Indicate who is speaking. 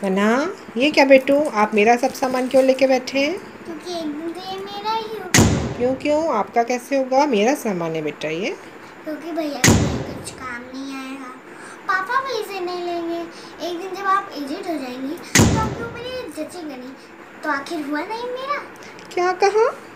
Speaker 1: मना, ये क्या बेटू, आप मेरा सब सामान क्यों लेके बैठे हैं?
Speaker 2: क्योंकि एक दिन तो ये मेरा ही होगा।
Speaker 1: क्यों क्यों आपका कैसे होगा? मेरा सामान है बेटा ये।
Speaker 2: क्योंकि भैया का कहीं कुछ काम नहीं आएगा, पापा भी इसे नहीं लेंगे। एक दिन जब आप एजेड हो जाएंगी तो आपके ऊपर ये जचेगा नहीं। तो आखिर हुआ नहीं मेरा?
Speaker 1: क्या कहा?